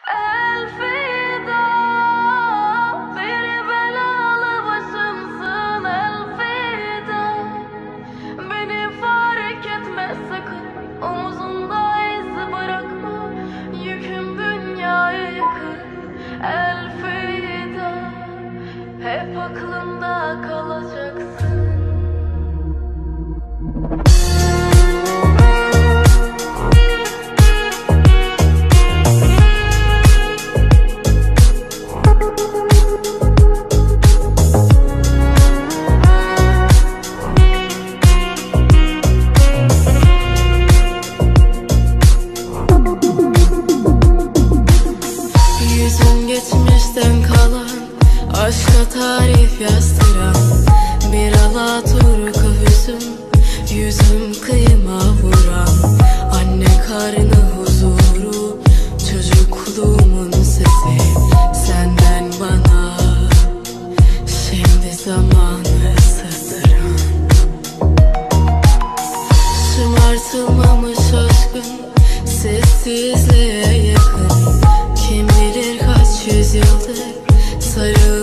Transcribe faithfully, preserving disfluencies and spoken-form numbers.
Elfida, beni belalı başımsın elfida. Beni fark etme sakın, omuzunda iz bırakma. Yüküm dünyayı yıkır elfida. Hep aklımda kalacaksın. Geçmişten kalan, aşka tarif yazdıran bir alaturka hüzün, yüzüm kıyıma vuran. Anne karnı huzuru, çocukluğumun sesi, senden bana şimdi zamanı sızdıran. Şımartılmamış aşkın sessizliğe yakın. Kim bilir kaç yüzyıldır sarı